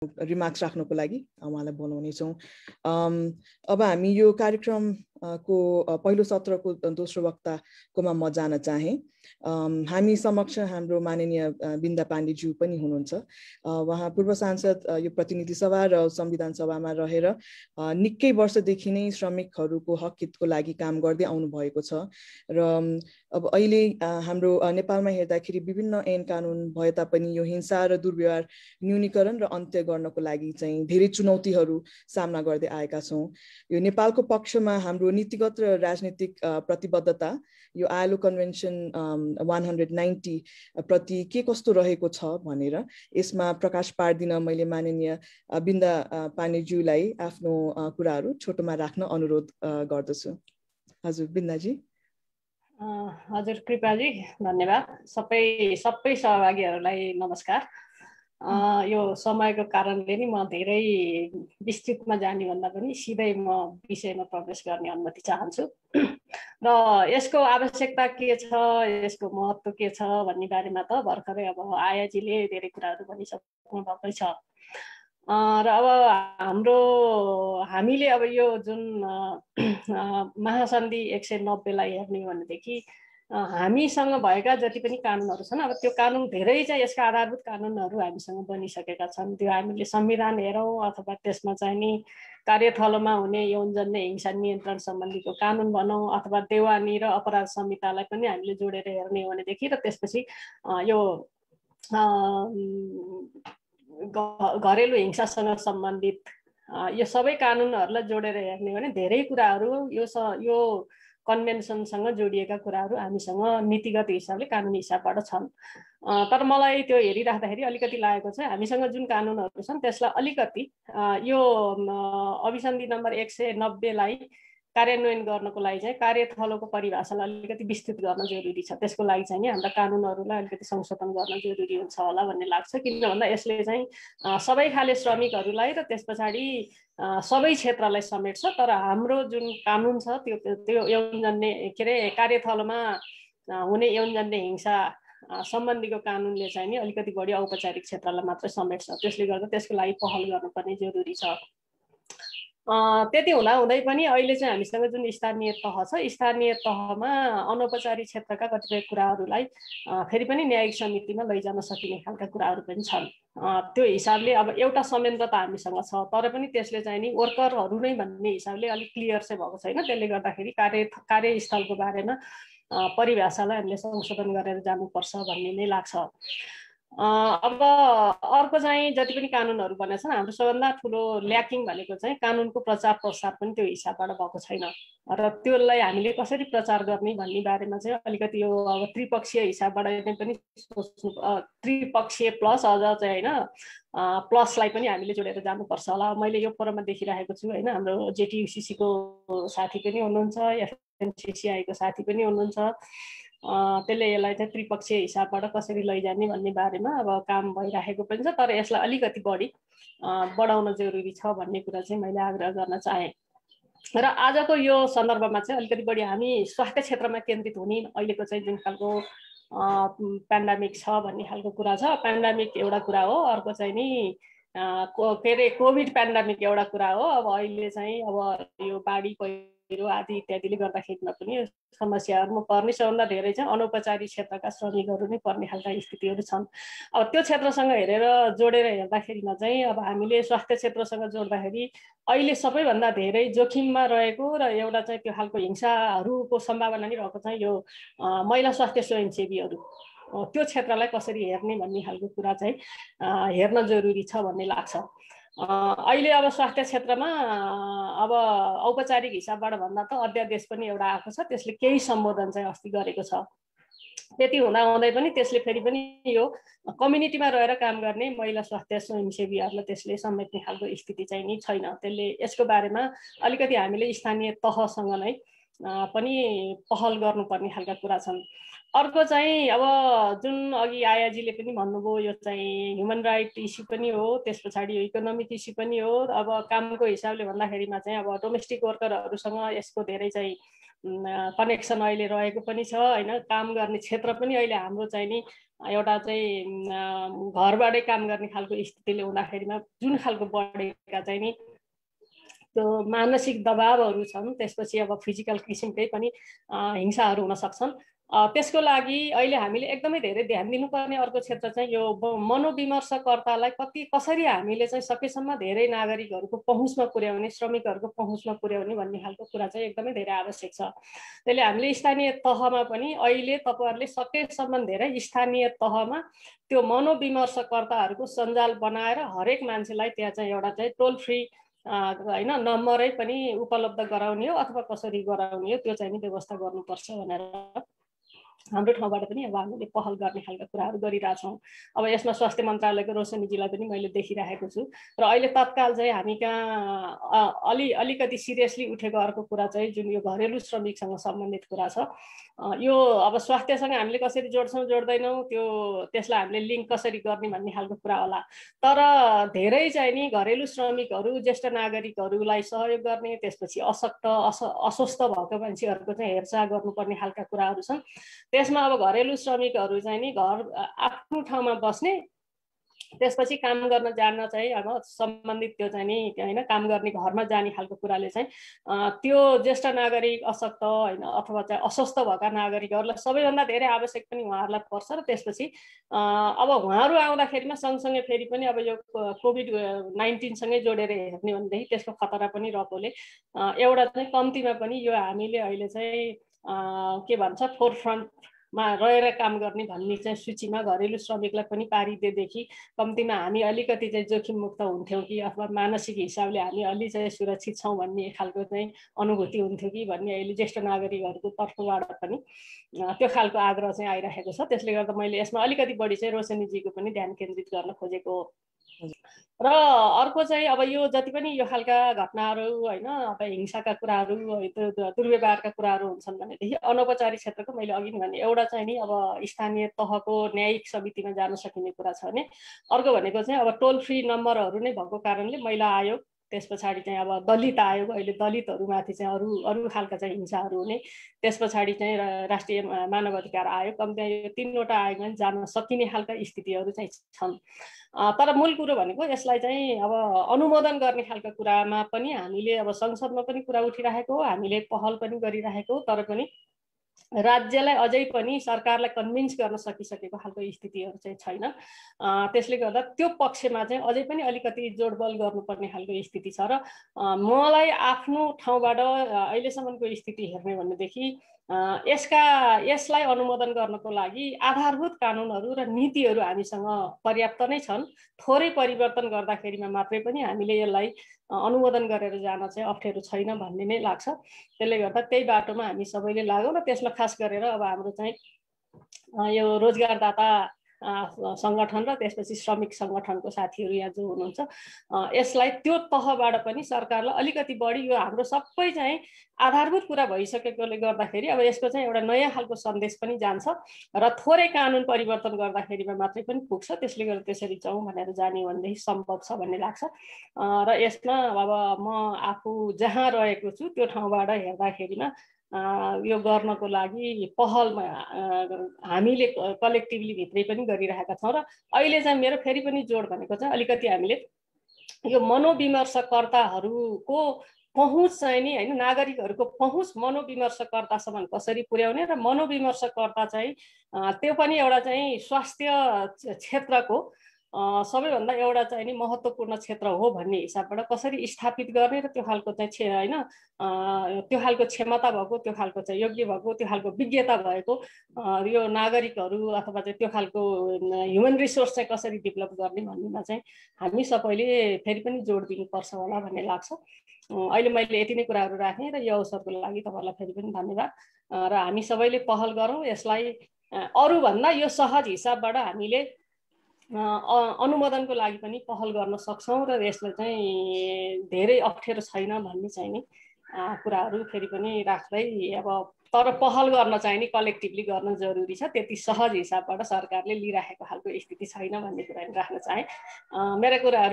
Remarks राख्नको लागि उहाँलाई बोलाउनेछौँ। अब हामी यो कार्यक्रमको पहिलो सत्रको दोस्रो वक्ताकोमा म जान चाहेँ। हामी समक्ष हाम्रो माननीय बिन्दा पाण्डेज्यू पनि हुनुहुन्छ। उहाँ पूर्व सांसद, यो प्रतिनिधि सभा र संविधान सभामा रहेर निकै वर्षदेखि नै श्रमिकहरूको हक हितको लागि काम गर्दै आउनु भएको छ र अब अहिले हाम्रो नेपालमा हेर्दाखेरि विभिन्न ऐन कानुन भए तापनि यो हिंसा र दुर्व्यवहार न्यूनीकरण र अन्त्य गर्नको लागि चाहिँ धेरै चुनौतीहरू सामना गर्दै आएका छौँ। यो नेपालको पक्षमा हाम्रो नीतिगत र राजनीतिक प्रतिबद्धता यो आईएलओ कन्भेन्सन 190 प्रति के कस्तो रहेको छ भनेर यसमा प्रकाश पार्दिन मैले माननीय बिन्दा पाण्डेज्यूलाई आफ्नो कुराहरू छोटोमा राख्न अनुरोध गर्दछु। हजुर बिन्दाजी। हजुर कृपाजी, धन्यवाद। सबै सहभागीहरूलाई नमस्कार। यो समयको कारणले नि म धेरै विस्तृतमा जाने भन्दा पनि सिधै म विषयमा प्रवेश गर्ने अनुमति चाहन्छु र यसको आवश्यकता के छ, यसको महत्त्व के छ भन्ने बारेमा त भर्खरै अब आयाजीले धेरै कुराहरू भनिसक्नु भएकै छ र अब हामीले अब यो जुन महासन्धि 190 लाई हेर्ने भनेदेखि हामीसँग भएका जति पनि कानुनहरू छन्, अब त्यो कानुन धेरै चाहिँ यसका आधारभूत कानुनहरू हामीसँग बनिसकेका छन्। त्यो हामीले संविधान हेरौँ अथवा त्यसमा चाहिँ नि कार्यथलोमा हुने यौनजन्य हिंसा नियन्त्रण सम्बन्धीको कानुन भनौँ अथवा देवानी र अपराध संहितालाई पनि हामीले जोडेर हेर्ने हो भनेदेखि र त्यसपछि यो घरेलु हिंसासँग सम्बन्धित यो सबै कानुनहरूलाई जोडेर हेर्ने हो भने धेरै कुराहरू यो कन्भेन्सनसँग जोडिएका कुराहरू हामीसँग नीतिगत हिसाबले कानुनी हिसाबबाट छन्। तर मलाई त्यो हेरिराख्दाखेरि अलिकति लागेको छ हामीसँग जुन कानुनहरू छन् त्यसलाई अलिकति यो अभिसन्धि नम्बर 190 लाई कार्यान्वयन गर्नको लागि चाहिँ कार्यथलोको परिभाषालाई अलिकति विस्तृत गर्न जरुरी छ। त्यसको लागि चाहिँ हाम्रा कानुनहरूलाई अलिकति संशोधन गर्न जरुरी हुन्छ होला भन्ने लाग्छ। किन भन्दा यसले चाहिँ सबै खाले श्रमिकहरूलाई र त्यस पछाडि सबै क्षेत्रलाई समेट्छ। तर हाम्रो जुन कानुन छ त्यो यौनजन्य के अरे कार्यथलोमा हुने यौनजन्य हिंसा सम्बन्धीको कानुनले चाहिँ नि अलिकति बढी औपचारिक क्षेत्रलाई मात्र समेट्छ। त्यसले गर्दा त्यसको लागि पहल गर्नुपर्ने जरुरी छ। त्यति हुँदै पनि अहिले चाहिँ हामीसँग जुन स्थानीय तह छ, स्थानीय तहमा अनौपचारिक क्षेत्रका कतिपय कुराहरूलाई फेरि पनि न्यायिक समितिमा लैजान सकिने खालका कुराहरू पनि छन्। त्यो हिसाबले अब एउटा संयन्त्र त हामीसँग छ, तर पनि त्यसले चाहिँ नि वर्करहरू नै भन्ने हिसाबले अलिक क्लियर चाहिँ भएको छैन। त्यसले गर्दाखेरि कार्यस्थलको बारेमा परिभाषालाई हामीले संशोधन गरेर जानुपर्छ भन्ने नै लाग्छ। अब अर्को चाहिँ जति पनि कानुनहरू बनेका छन् हाम्रो सबभन्दा ठुलो ल्याकिङ भनेको चाहिँ कानुनको प्रचार प्रसार पनि त्यो हिसाबबाट भएको छैन र त्यसलाई हामीले कसरी प्रचार गर्ने भन्ने बारेमा चाहिँ अलिकति यो अब त्रिपक्षीय हिसाबबाट नै पनि सोच्नु, त्रिपक्षीय प्लस अझ चाहिँ होइन प्लसलाई पनि हामीले जोडेर जानुपर्छ होला। मैले यो फोरममा देखिरहेको छु होइन, हाम्रो जेटियुसिसीको साथी पनि हुनुहुन्छ, एफएनसिसिआईको साथी पनि हुनुहुन्छ। त्यसले यसलाई चाहिँ त्रिपक्षीय हिसाबबाट कसरी लैजाने भन्ने बारेमा अब काम भइरहेको पनि छ। तर यसलाई अलिकति बढी बढाउन जरुरी छ भन्ने कुरा चाहिँ मैले आग्रह गर्न चाहेँ। र आजको यो सन्दर्भमा चाहिँ अलिकति बढी हामी स्वास्थ्य क्षेत्रमा केन्द्रित हुने अहिलेको चाहिँ जुन खालको पेन्डामिक छ भन्ने खालको कुरा छ। पेन्डामिक एउटा कुरा हो, अर्को चाहिँ नि के अरे कोभिड पेन्डामिक एउटा कुरा हो। अब अहिले चाहिँ अब यो बाढी पहिरो आदि इत्यादिले गर्दाखेरिमा पनि समस्याहरूमा पर्ने सबभन्दा धेरै चाहिँ अनौपचारिक क्षेत्रका श्रमिकहरू नै पर्ने खालका स्थितिहरू छन्। अब त्यो क्षेत्रसँग हेरेर जोडेर हेर्दाखेरिमा चाहिँ अब हामीले स्वास्थ्य क्षेत्रसँग जोड्दाखेरि अहिले सबैभन्दा धेरै जोखिममा रहेको र एउटा चाहिँ त्यो खालको हिंसाहरूको सम्भावना नै रहेको चाहिँ यो महिला स्वास्थ्य स्वयंसेवीहरू, त्यो क्षेत्रलाई कसरी हेर्ने भन्ने खालको कुरा चाहिँ हेर्न जरुरी छ भन्ने लाग्छ। अहिले अब स्वास्थ्य क्षेत्रमा अब औपचारिक हिसाबबाट भन्दा त अध्यादेश पनि एउटा आएको छ, त्यसले केही सम्बोधन चाहिँ अस्ति गरेको छ। त्यति हुँदै पनि त्यसले फेरि पनि यो कम्युनिटीमा रहेर काम गर्ने महिला स्वास्थ्य स्वयंसेवीहरूलाई त्यसले समेट्ने खालको स्थिति चाहिँ नि छैन। त्यसले यसको बारेमा अलिकति हामीले स्थानीय तहसँग नै पनि पहल गर्नुपर्ने खालका कुरा छन्। अर्को चाहिँ अब जुन अघि आयाजीले पनि भन्नुभयो यो चाहिँ ह्युमन राइट इस्यु पनि हो, त्यस पछाडि यो इकोनोमिक इस्यु पनि हो। अब कामको हिसाबले भन्दाखेरिमा चाहिँ अब डोमेस्टिक वर्करहरूसँग यसको धेरै चाहिँ कनेक्सन अहिले रहेको पनि छ होइन। काम गर्ने क्षेत्र पनि अहिले हाम्रो चाहिँ नि एउटा चाहिँ घरबाटै काम गर्ने खालको स्थितिले हुँदाखेरिमा जुन खालको बढेका चाहिँ नि त्यो मानसिक दबावहरू छन्, त्यसपछि अब फिजिकल किसिमकै पनि हिंसाहरू हुन सक्छन्। त्यसको लागि अहिले हामीले एकदमै धेरै ध्यान दिनुपर्ने अर्को क्षेत्र चाहिँ यो मनोविमर्शकर्तालाई कसरी हामीले चाहिँ सकेसम्म धेरै नागरिकहरूको पहुँचमा पुर्याउने, श्रमिकहरूको पहुँचमा पुर्याउने भन्ने खालको कुरा चाहिँ एकदमै धेरै आवश्यक छ। त्यसले हामीले स्थानीय तहमा पनि अहिले तपाईँहरूले सकेसम्म धेरै स्थानीय तहमा त्यो मनोविमर्शकर्ताहरूको सञ्जाल बनाएर हरेक मान्छेलाई त्यहाँ चाहिँ एउटा चाहिँ टोल फ्री होइन नम्बरै पनि उपलब्ध गराउने हो अथवा कसरी गराउने हो त्यो चाहिँ नि व्यवस्था गर्नुपर्छ भनेर हाम्रो ठाउँबाट पनि अब हामीले पहल गर्ने खालका कुराहरू गरिरहेछौँ। अब यसमा स्वास्थ्य मन्त्रालयको रोशनीजीलाई पनि मैले देखिरहेको छु र अहिले तत्काल चाहिँ हामी कहाँ अलिकति सिरियसली उठेको अर्को कुरा चाहिँ जुन यो घरेलु श्रमिकसँग सम्बन्धित कुरा छ। यो अब स्वास्थ्यसँग हामीले कसरी जोड्छौँ जोड्दैनौँ त्यो त्यसलाई हामीले लिङ्क कसरी गर्ने भन्ने खालको कुरा होला। तर धेरै चाहिँ नि घरेलु श्रमिकहरू ज्येष्ठ नागरिकहरूलाई सहयोग गर्ने, त्यसपछि अशक्त अस्वस्थ भएको मान्छेहरूको चाहिँ हेरचाह गर्नुपर्ने खालका कुराहरू छन्। त्यसमा अब घरेलु श्रमिकहरू चाहिँ नि घर आफ्नो ठाउँमा बस्ने, त्यसपछि काम गर्न जान चाहिँ अब सम्बन्धित त्यो चाहिँ नि होइन काम गर्ने घरमा जाने खालको कुराले चाहिँ त्यो ज्येष्ठ नागरिक अशक्त होइन अथवा चाहिँ अस्वस्थ भएका नागरिकहरूलाई सबैभन्दा धेरै आवश्यक पनि उहाँहरूलाई पर्छ। र त्यसपछि अब उहाँहरू आउँदाखेरिमा सँगसँगै फेरि पनि अब यो कोभिड-19 सँगै जोडेर हेर्ने भनेदेखि त्यसको खतरा पनि रहेकोले एउटा चाहिँ कम्तीमा पनि यो हामीले अहिले चाहिँ के भन्छ फोरफ्रन्टमा रहेर काम गर्ने भन्ने चाहिँ सूचीमा घरेलु श्रमिकलाई पनि पारिदिएदेखि कम्तीमा हामी अलिकति चाहिँ जोखिम मुक्त हुन्थ्यौँ कि अथवा मानसिक हिसाबले हामी अलि चाहिँ सुरक्षित छौँ भन्ने खालको चाहिँ अनुभूति हुन्थ्यो कि भन्ने अहिले ज्येष्ठ नागरिकहरूको तर्फबाट पनि त्यो खालको आग्रह चाहिँ आइरहेको छ। त्यसले गर्दा मैले यसमा अलिकति बढी चाहिँ रोशनीजीको पनि ध्यान केन्द्रित गर्न खोजेको हो। र अर्को चाहिँ अब यो जति पनि यो खालका घटनाहरू होइन अब हिंसाका कुराहरू दुर्व्यवहारका कुराहरू हुन्छन् भनेदेखि अनौपचारिक क्षेत्रको मैले अघि भने एउटा चाहिँ नि अब स्थानीय तहको न्यायिक समितिमा जान सकिने कुरा छ भने अर्को भनेको चाहिँ अब टोल फ्री नम्बरहरू नै भएको कारणले महिला आयोग, त्यस पछाडि चाहिँ अब दलित आयोग, अहिले दलितहरूमाथि चाहिँ अरू खालका चाहिँ हिंसाहरू हुने, त्यस पछाडि चाहिँ राष्ट्रिय मानव अधिकार आयोग, कम्ती यो 3वटा आयोगमा जान सकिने खालका स्थितिहरू चाहिँ छन्। तर मूल कुरो भनेको यसलाई चाहिँ अब अनुमोदन गर्ने खालको कुरामा पनि हामीले अब संसदमा पनि कुरा उठिरहेको हो, हामीले पहल पनि गरिरहेको हो, तर पनि राज्यलाई अझै पनि सरकारलाई कन्भिन्स गर्न सकिसकेको खालको स्थितिहरू चाहिँ छैन। त्यसले गर्दा त्यो पक्षमा चाहिँ अझै पनि अलिकति जोडबल गर्नुपर्ने खालको स्थिति छ। र मलाई आफ्नो ठाउँबाट अहिलेसम्मको स्थिति हेर्ने भनेदेखि यसलाई अनुमोदन गर्नको लागि आधारभूत कानुनहरू र नीतिहरू हामीसँग पर्याप्त नै छन्। थोरै परिवर्तन गर्दाखेरिमा मात्रै पनि हामीले यसलाई अनुमोदन गरेर जान चाहिँ अप्ठ्यारो छैन भन्ने नै लाग्छ। त्यसले गर्दा त्यही बाटोमा हामी सबैले लागौँ र त्यसमा खास गरेर अब हाम्रो चाहिँ यो रोजगारदाता सङ्गठन र त्यसपछि श्रमिक सङ्गठनको साथीहरू यहाँ जो हुनुहुन्छ यसलाई त्यो तहबाट पनि सरकारलाई अलिकति बढी यो हाम्रो सबै चाहिँ आधारभूत कुरा भइसकेकोले गर्दाखेरि अब यसको चाहिँ एउटा नयाँ खालको सन्देश पनि जान्छ र थोरै कानुन परिवर्तन गर्दाखेरिमा मात्रै पनि पुग्छ। त्यसले गर्दा त्यसरी जाउँ भनेर जाने भनेदेखि सम्भव छ भन्ने लाग्छ। र यसमा अब म आफू जहाँ रहेको छु त्यो ठाउँबाट हेर्दाखेरिमा यो गर्नको लागि पहलमा हामीले कलेक्टिभली भित्रै पनि गरिरहेका छौँ। र अहिले चाहिँ मेरो फेरि पनि जोड भनेको चाहिँ अलिकति हामीले यो मनोविमर्शकर्ताहरूको पहुँच चाहिँ नि होइन नागरिकहरूको पहुँच मनोविमर्शकर्तासम्म कसरी पुर्याउने र मनोविमर्शकर्ता चाहिँ त्यो पनि एउटा चाहिँ स्वास्थ्य क्षेत्रको सबैभन्दा एउटा चाहिँ नि महत्त्वपूर्ण क्षेत्र हो भन्ने हिसाबबाट कसरी स्थापित गर्ने र त्यो खालको चाहिँ होइन त्यो खालको क्षमता भएको, त्यो खालको चाहिँ योग्य भएको, त्यो खालको विज्ञता भएको यो नागरिकहरू अथवा चाहिँ त्यो खालको ह्युमन रिसोर्स चाहिँ कसरी डेभलप गर्ने भन्नेमा चाहिँ हामी सबैले फेरि पनि जोड दिनुपर्छ होला भन्ने लाग्छ। अहिले मैले यति नै कुराहरू राखेँ र यो अवसरको लागि तपाईँहरूलाई फेरि पनि धन्यवाद। र हामी सबैले पहल गरौँ यसलाई अरूभन्दा यो सहज हिसाबबाट हामीले अनुमोदनको लागि पनि पहल गर्न सक्छौँ र यसलाई चाहिँ धेरै अप्ठ्यारो छैन भन्ने चाहिँ नि कुराहरू फेरि पनि राख्दै अब तर पहल गर्न चाहिँ नि कलेक्टिभली गर्न जरुरी छ। त्यति सहज हिसाबबाट सरकारले लिइराखेको खालको स्थिति छैन भन्ने कुरा राख्न चाहे। मेरा कुराहरू